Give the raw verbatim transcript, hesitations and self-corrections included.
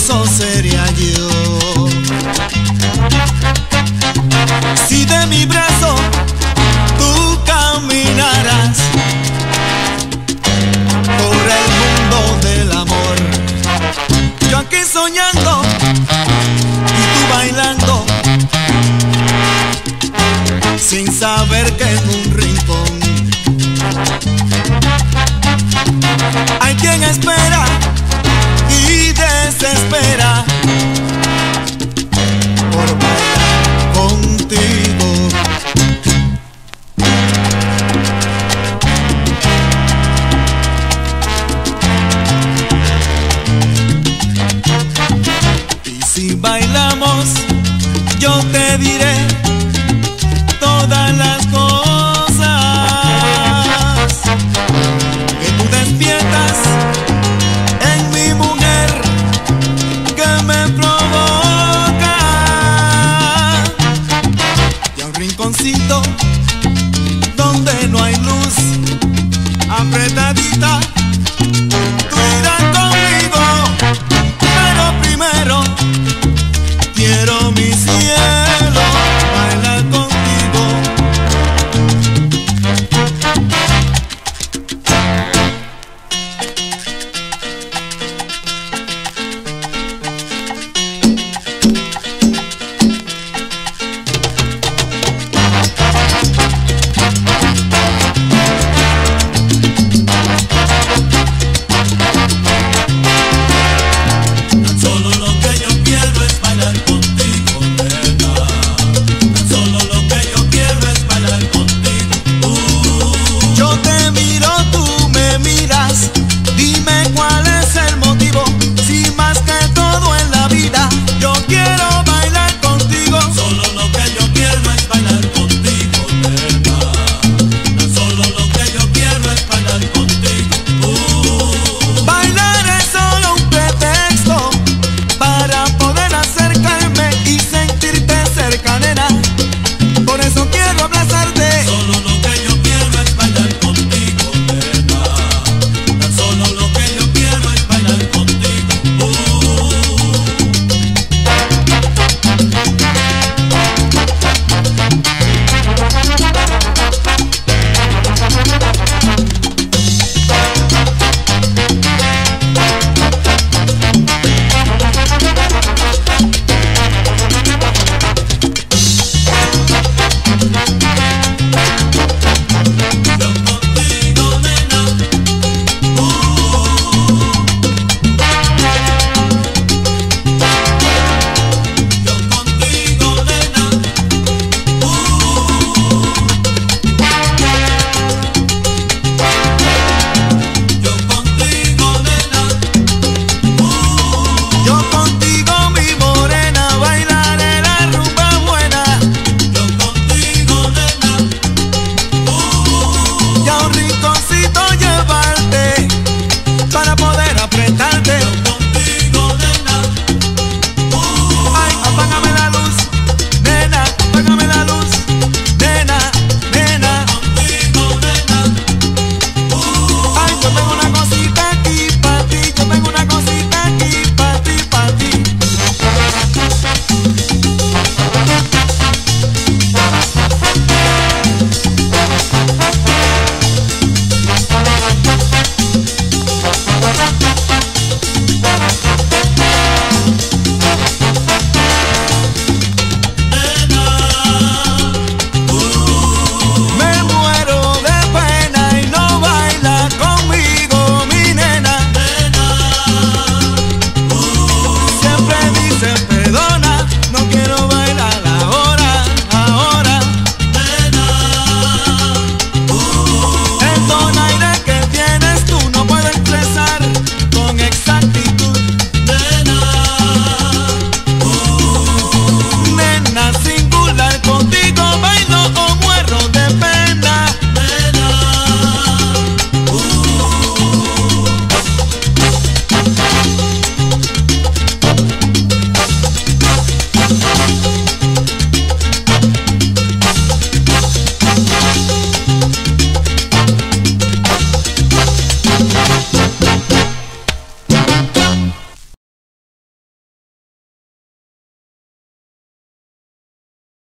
dichoso sería yo si de mi brazo tú caminaras por el mundo del amor. Yo aquí soñando y tú bailando, sin saber que en un rincón hay quien espera y desespera por bailar contigo. Y si bailamos, yo te diré todas las cosas que tú despiertas en mi mujer, que me provoca. Y a un rinconcito donde no hay luz, apretadita tú irás conmigo, pero primero quiero mi cielo bailar contigo. Solo